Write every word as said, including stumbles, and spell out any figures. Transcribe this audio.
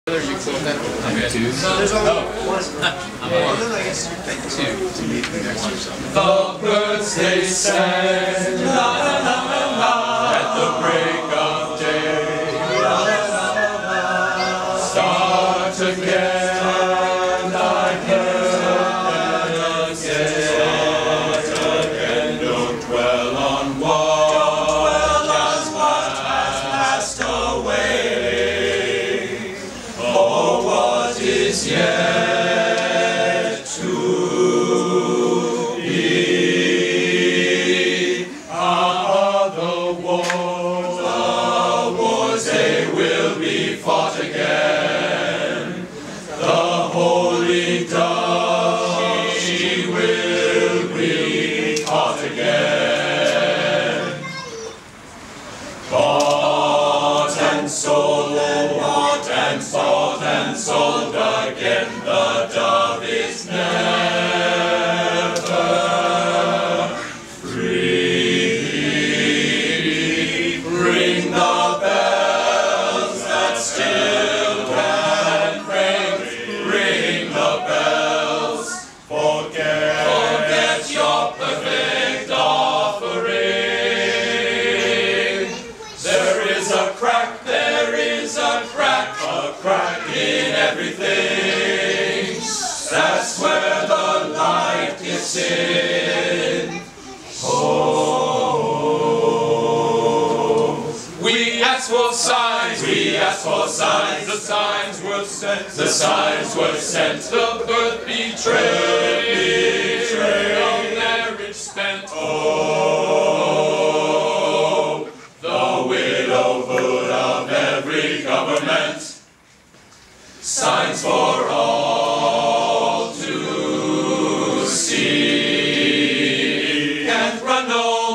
Okay. Two. There's only oh. one. I'm on. I guess Two. The birds they sang la, la, la, la, la, at the break of day. La, la, la, la, la. Start again, I heard them say. Start again, don't dwell on what has passed away. Oh, what is yet to be? Ah, the wars, the wars, they will be fought again. The holy dove, she will be taught again. Bought and sold, bought and bought and sold again. The dove is never free. Ring the bells that still can ring. Ring the bells. Forget, forget your perfect offering. There is a crack, there is a crack, a crack in everything. That's where the light gets in. Oh, we asked for signs, we asked for signs. The signs were sent, the signs were sent. The birth betrayed, the marriage spent. Oh, the widowhood of every government. Signs for all to see. Can't run no